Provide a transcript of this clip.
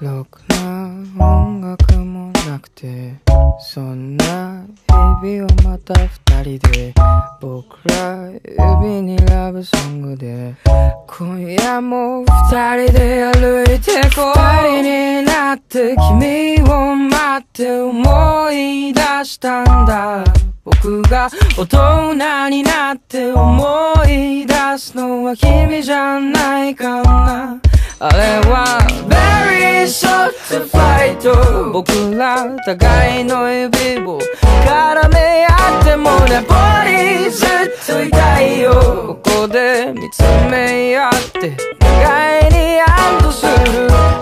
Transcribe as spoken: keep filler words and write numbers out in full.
ろくな音楽もなくて、そんな日々をまた二人で、僕ら指にラブソングで、今夜も二人で歩いてこう。二人になって君を待って思い出したんだ。僕が大人になって思い出すのは君じゃないかな。あれは Very short fight、 僕ら互いの指を絡め合ってもね、ポリずっといたいよ。ここで見つめ合って互いに安堵する。